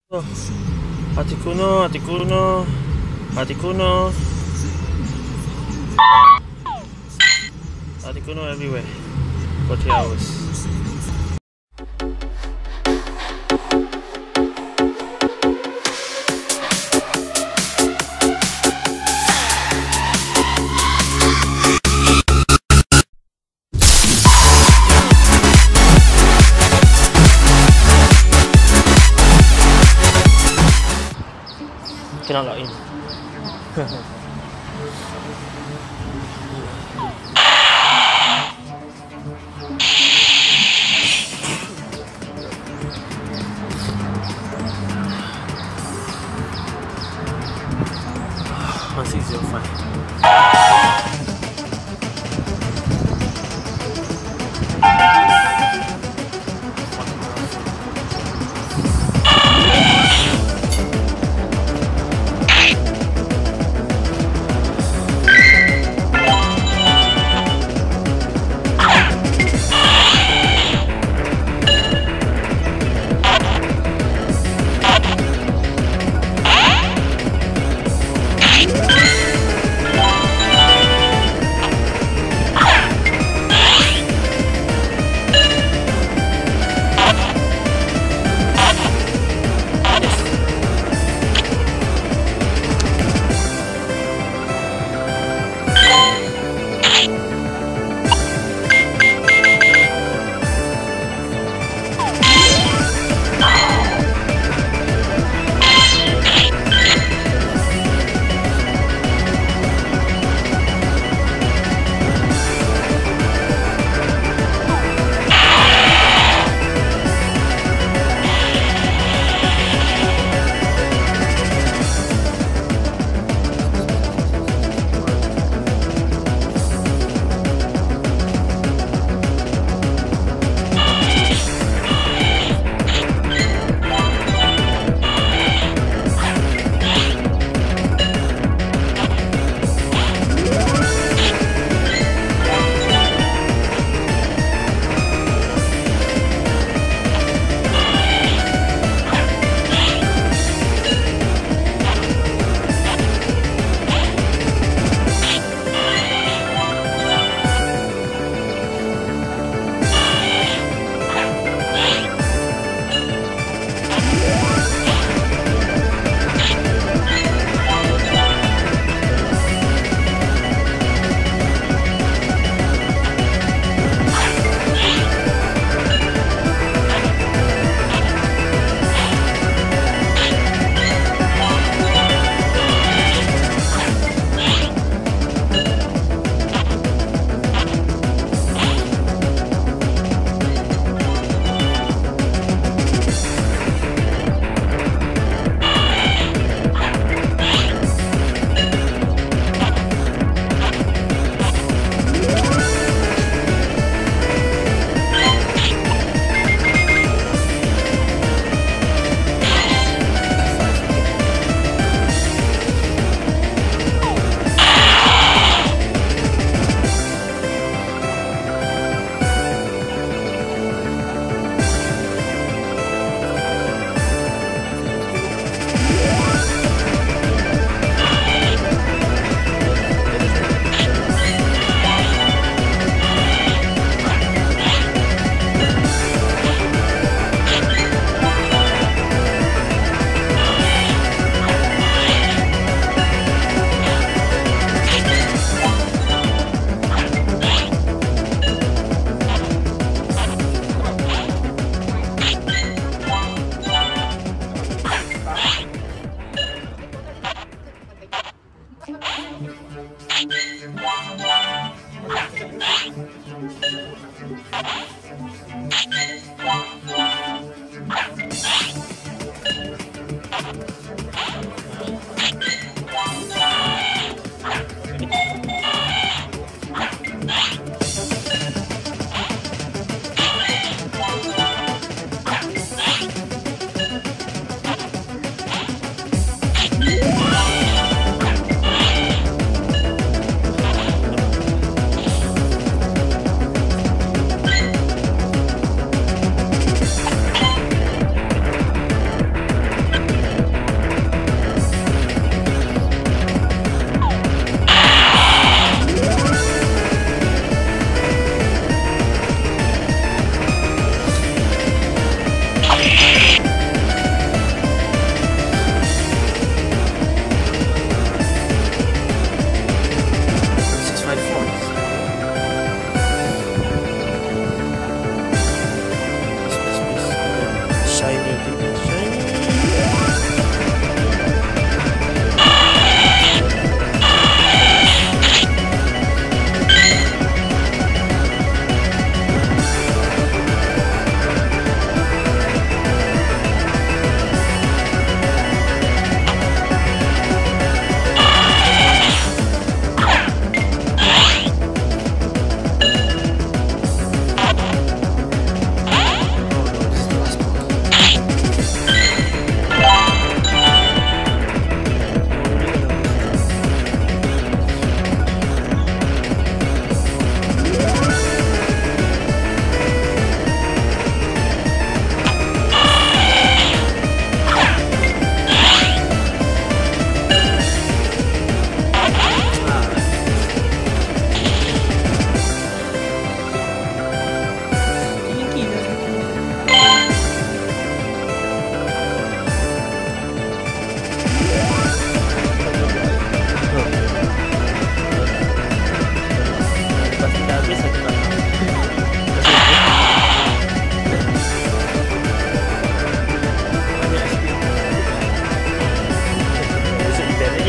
Oh, Articuno, Articuno, Articuno, Articuno everywhere for 3 hours. Cannot log in. One 605.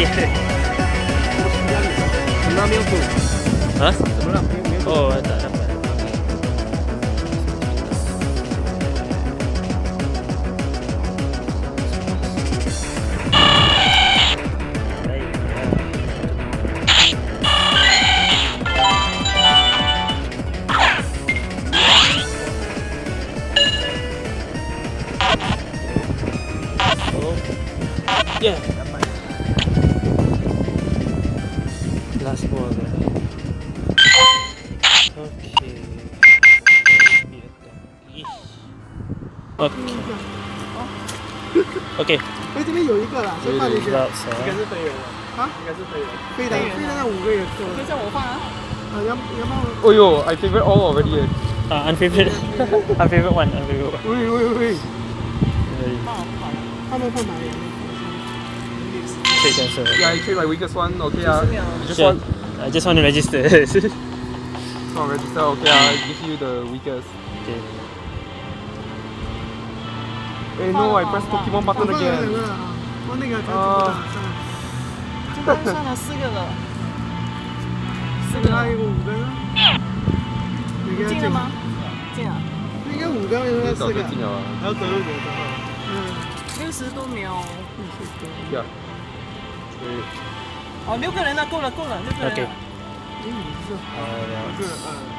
Sebelah milk tu. Ha? Sebelah milk tu. Oh, tak dapat. Yeah. Last ball. Okay. Okay. Okay. 哎，这边有一个啦，先放进去。 Ralts, 应该是飞人了。 啊， 应该是飞人。 飞的，飞的那5个也够了。 可以叫我放啊。 要不要？ Oh yo, I favorite all already. Unfavorite. Unfavorite one. Unfavorite one. 喂。 他们会买的。 可以cancel. Yeah, I trade my weakest one. Okay, you just Sure. want I just want to register. register. Okay, I give you the weakest. Okay. Hey, no, I pressed Pokemon button 放了2 again. 个啊，我那个才算了。 算了4个了。 4个还有5个呢。 进了吗？进了。 应该5个，应该早 4个。 就进了啊。 还要得6点 60都没有。 Yeah. 哦，6个人了，够了，6个人了。 Okay. 这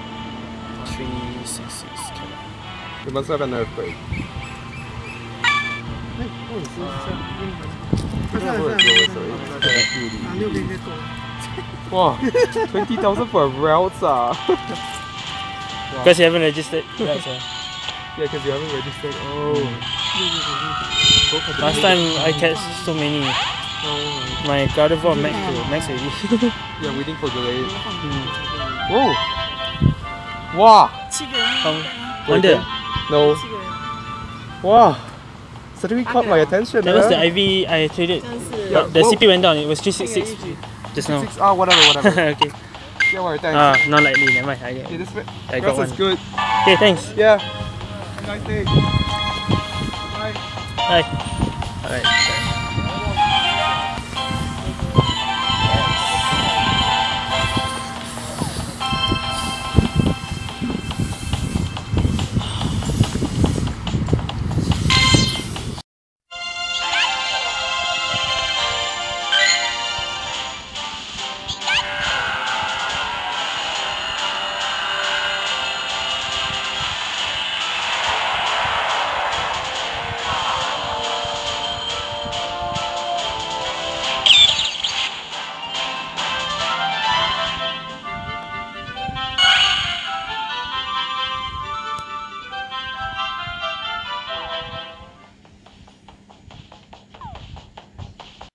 366. We must have an earthquake. 哎，我也是这个会有啊，6个应该够了。 哇，20,000 for Ralts 啊 Because you haven't registered. Right, sir. Yeah, because you haven't registered. Oh. Last time I catch so many. My Gardevoir max already. Yeah, waiting for delay. Whoa. Wow. 7个人。 Wonder. No. 7个人。 Wow. Suddenly caught my attention. That was the IV I traded. Yeah, The whoa. CP went down. It was 366 just now. Whatever. Okay. Yeah, well, thanks. Not likely. Never mind. Okay, this I got Ralts is one. good. Okay, thanks. Yeah. Nice day. Bye. Bye. Alright.